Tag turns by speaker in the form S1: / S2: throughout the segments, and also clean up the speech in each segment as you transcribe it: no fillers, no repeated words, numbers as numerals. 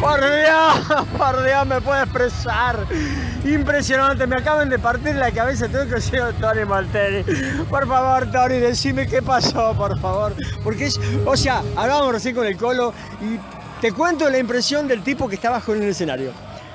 S1: Por Dios, me puedo expresar. Impresionante, me acaban de partir la cabeza, tengo que decir Tony Malteni. Por favor, Tony, decime qué pasó, por favor. Porque es, o sea, hablábamos recién con el Colo y te cuento la impresión del tipo que está bajo en el escenario.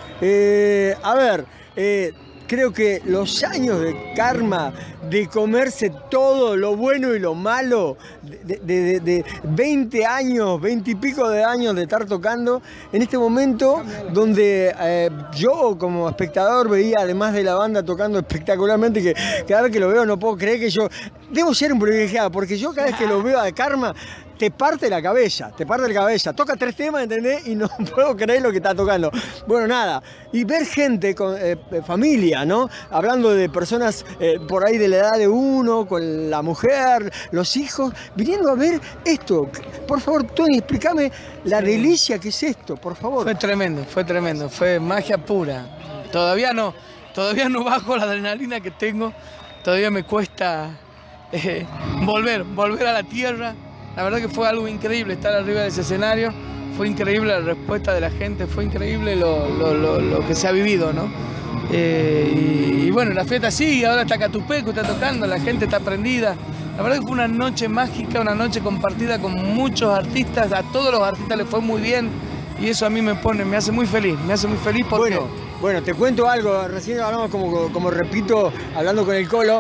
S1: Creo que los años de Karma, de comerse todo lo bueno y lo malo, de 20 años, 20 y pico de años de estar tocando, en este momento donde yo como espectador veía, además de la banda tocando espectacularmente, que cada vez que lo veo no puedo creer que yo... Debo ser un privilegiado, porque yo cada vez que lo veo a Karma, te parte la cabeza, toca 3 temas, ¿entendés? Y no puedo creer lo que está tocando. Bueno, nada, y ver gente con familia, ¿no? Hablando de personas por ahí de la edad de uno, con la mujer, los hijos, viniendo a ver esto. Por favor, Tony, explícame la delicia que es esto, por favor.
S2: Fue tremendo, fue magia pura. Todavía no bajo la adrenalina que tengo, todavía me cuesta volver a la tierra. La verdad que fue algo increíble estar arriba de ese escenario, fue increíble la respuesta de la gente, fue increíble lo que se ha vivido, ¿no? Y bueno, la fiesta sigue, ahora está Catupecu, está tocando, la gente está prendida. La verdad que fue una noche mágica, una noche compartida con muchos artistas, a todos los artistas les fue muy bien y eso a mí me hace muy feliz porque...
S1: Bueno, te cuento algo, recién hablamos como repito, hablando con el Colo,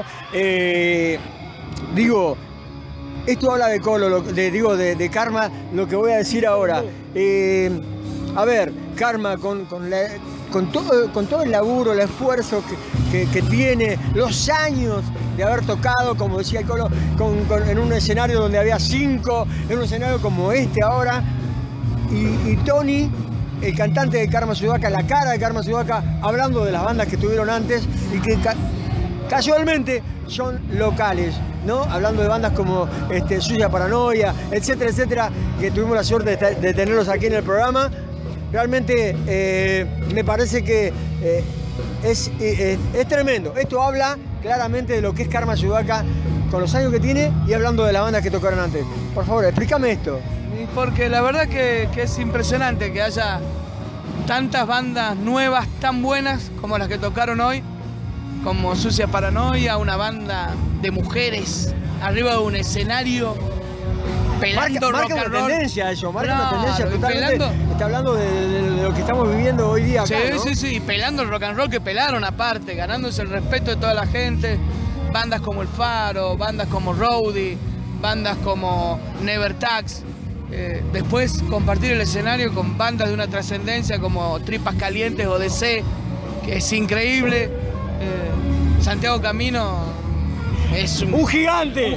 S1: digo... Esto habla de Colo, de Karma, lo que voy a decir ahora. A ver, Karma, con todo el laburo, el esfuerzo que tiene, los años de haber tocado, como decía el Colo, en un escenario donde había 5, en un escenario como este ahora, y Tony, el cantante de Karma Sudaca, la cara de Karma Sudaca, hablando de las bandas que tuvieron antes y que casualmente son locales, ¿no? Hablando de bandas como Sucia Paranoia, etcétera, etcétera, que tuvimos la suerte de tenerlos aquí en el programa. Realmente me parece que es tremendo. Esto habla claramente de lo que es Karma Sudaca con los años que tiene y hablando de las bandas que tocaron antes. Por favor, explícame esto.
S2: Porque la verdad que es impresionante que haya tantas bandas nuevas tan buenas como las que tocaron hoy, como Sucia Paranoia, una banda de mujeres arriba de un escenario pelando rock and roll. Marca una tendencia eso, marca una tendencia totalmente. Está hablando de lo que estamos viviendo hoy día acá, ¿no? Sí, pelando el rock and roll que pelaron aparte, ganándose el respeto de toda la gente. Bandas como El Faro, bandas como Rowdy, bandas como Never Tax. Después compartir el escenario con bandas de una trascendencia como Tripas Calientes o DC, que es increíble. Santiago Camino es un gigante.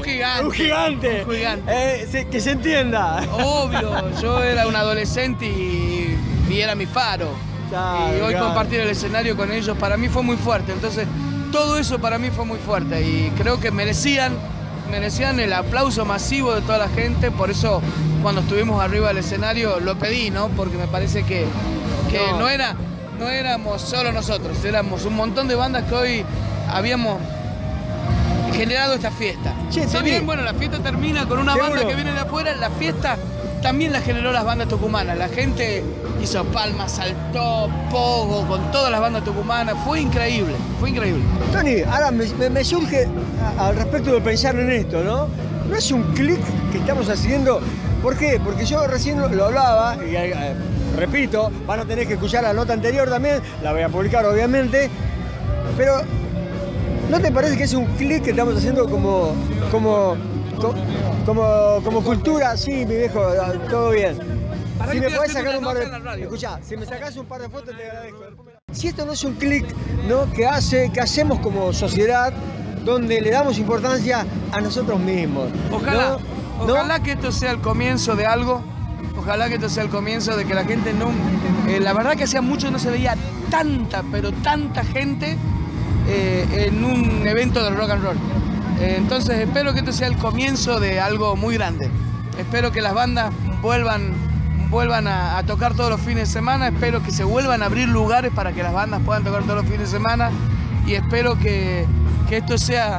S1: Que se entienda.
S2: Obvio, yo era un adolescente y era mi faro. Y hoy compartir el escenario con ellos para mí fue muy fuerte. Entonces, todo eso para mí fue muy fuerte y creo que merecían el aplauso masivo de toda la gente. Por eso, cuando estuvimos arriba del escenario, lo pedí, ¿no? Porque me parece que no éramos solo nosotros, éramos un montón de bandas que hoy habíamos generado esta fiesta. Si bien, bueno, la fiesta termina con una banda que viene de afuera, la fiesta también la generó las bandas tucumanas. La gente hizo palmas, saltó, pogo, con todas las bandas tucumanas. Fue increíble, fue increíble.
S1: Tony, ahora me surge al respecto de pensar en esto, ¿no? ¿No es un clic que estamos haciendo? ¿Por qué? Porque yo recién lo hablaba, y repito, van a tener que escuchar la nota anterior también, la voy a publicar obviamente, pero ¿no te parece que es un clic que estamos haciendo como cultura? Sí, mi viejo, todo bien. Si me podés sacar un par de... Escuchá, si me sacás un par de fotos te agradezco. Si esto no es un clic, ¿no? que hacemos como sociedad, donde le damos importancia a nosotros mismos.
S2: Ojalá, ¿no? Ojalá que esto sea el comienzo de algo. Ojalá que esto sea el comienzo de que la gente no... la verdad que hacía mucho no se veía tanta, pero tanta gente en un evento de rock and roll. Entonces espero que esto sea el comienzo de algo muy grande. Espero que las bandas vuelvan a tocar todos los fines de semana. Espero que se vuelvan a abrir lugares para que las bandas puedan tocar todos los fines de semana. Y espero que esto sea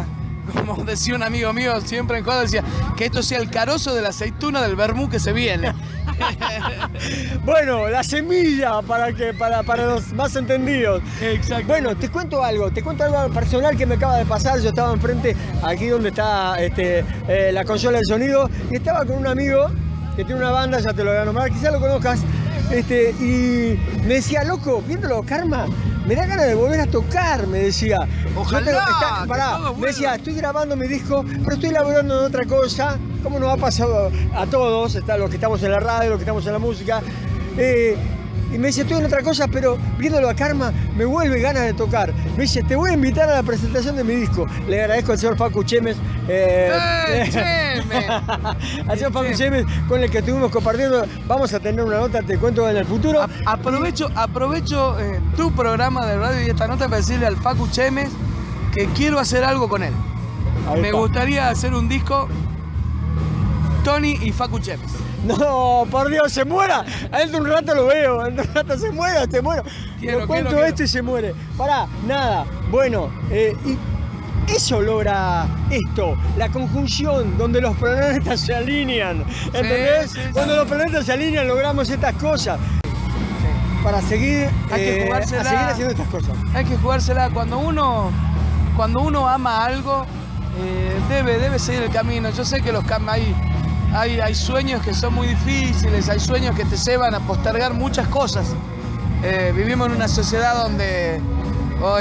S2: como decía un amigo mío siempre en joda, decía que esto sea el carozo de la aceituna del vermú que se viene.
S1: Bueno, la semilla para los más entendidos.
S2: Exacto.
S1: Bueno, te cuento algo personal que me acaba de pasar. Yo estaba enfrente, aquí donde está la consola del sonido, y estaba con un amigo que tiene una banda, ya te lo voy a nombrar, quizás lo conozcas, y me decía, loco, viéndolo, Karma, me da ganas de volver a tocar, me decía.
S2: Ojalá.
S1: Me decía, estoy grabando mi disco, pero estoy laburando en otra cosa. ¿Cómo nos ha pasado a todos? Los que estamos en la radio, los que estamos en la música. Y me dice, estoy en otra cosa, pero viéndolo a Karma, me vuelve ganas de tocar. Me dice, te voy a invitar a la presentación de mi disco. Le agradezco al señor Facu Chemes.
S2: Chemes!
S1: Al señor Facu Chemes, con el que estuvimos compartiendo. Vamos a tener una nota, te cuento en el futuro.
S2: Aprovecho tu programa de radio y esta nota para decirle al Facu Chemes que quiero hacer algo con él. Me gustaría hacer un disco Tony y Facu Chemes.
S1: No, por Dios, se muera. Dentro de un rato lo veo, dentro de un rato se muere. Lo cuento esto y se muere. Pará, nada. Bueno, y eso logra esto, la conjunción donde los planetas se alinean. ¿Entendés?
S2: Sí.
S1: Cuando los planetas se alinean logramos estas cosas. Para seguir, seguir haciendo estas cosas.
S2: Hay que jugársela. Cuando uno ama algo, debe seguir el camino. Yo sé que hay sueños que son muy difíciles, hay sueños que te llevan a postergar muchas cosas. Vivimos en una sociedad donde hoy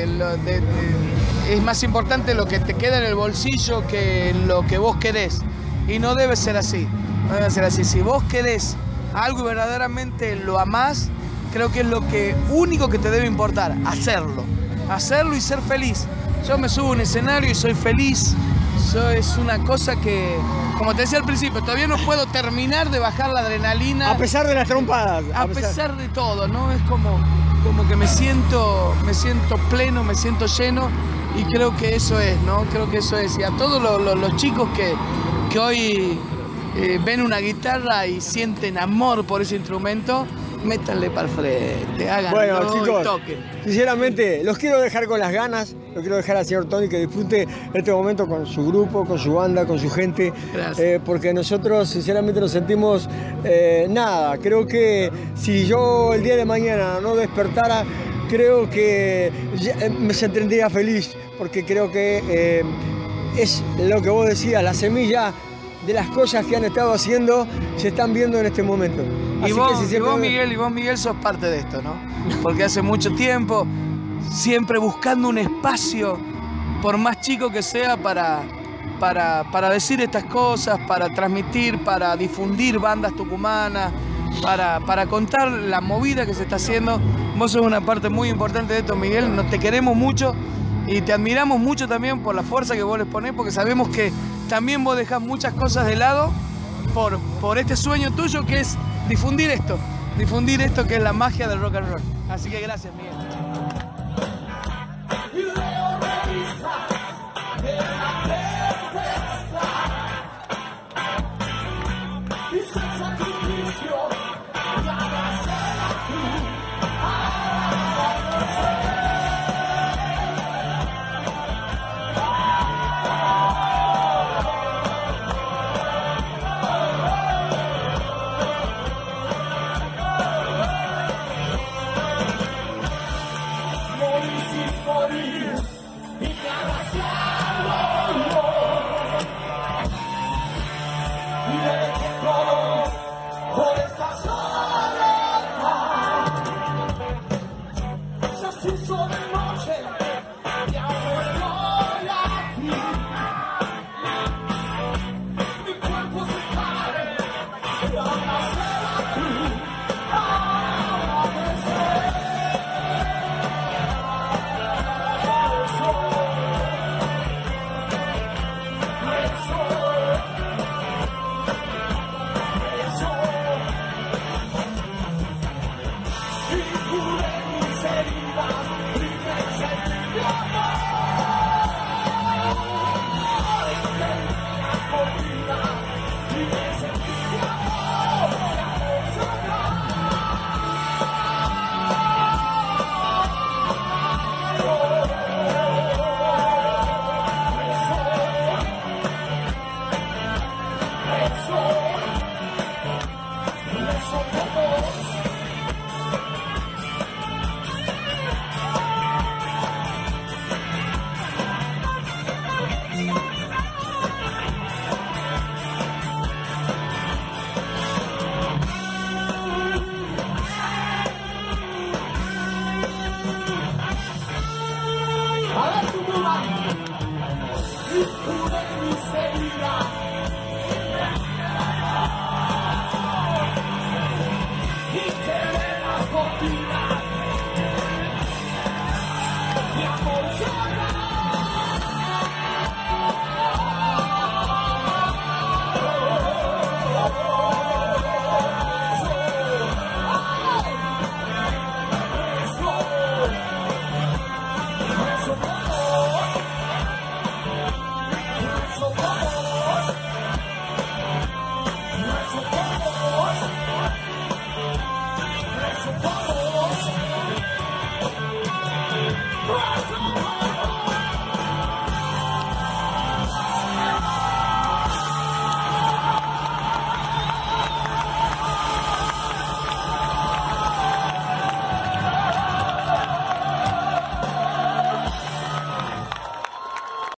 S2: es más importante lo que te queda en el bolsillo que lo que vos querés. Y no debe ser así. No debe ser así. Si vos querés algo y verdaderamente lo amás, creo que es lo único que te debe importar, hacerlo. Hacerlo y ser feliz. Yo me subo a un escenario y soy feliz. Eso es una cosa que, como te decía al principio, todavía no puedo terminar de bajar la adrenalina.
S1: A pesar de las trompadas.
S2: A pesar de todo, ¿no? Es como que me siento pleno, me siento lleno, y creo que eso es, ¿no? Creo que eso es. Y a todos los chicos que hoy ven una guitarra y sienten amor por ese instrumento, métanle para el frente, háganlo,
S1: chicos,
S2: y toquen.
S1: Sinceramente, los quiero dejar con las ganas, lo quiero dejar al señor Tony que disfrute este momento con su grupo, con su banda, con su gente.
S2: Gracias.
S1: Porque nosotros sinceramente nos sentimos nada. Creo que si yo el día de mañana no despertara, creo que me sentiría feliz, porque creo que es lo que vos decías, la semilla de las cosas que han estado haciendo se están viendo en este momento.
S2: Y vos, Miguel, sos parte de esto, ¿no? Porque hace mucho tiempo, siempre buscando un espacio, por más chico que sea, para decir estas cosas, para transmitir, para difundir bandas tucumanas, para contar la movida que se está haciendo. Vos sos una parte muy importante de esto, Miguel. Te queremos mucho y te admiramos mucho también por la fuerza que vos les ponés, porque sabemos que también vos dejás muchas cosas de lado por este sueño tuyo que es difundir esto que es la magia del rock and roll. Así que gracias, Miguel.
S3: Cortina.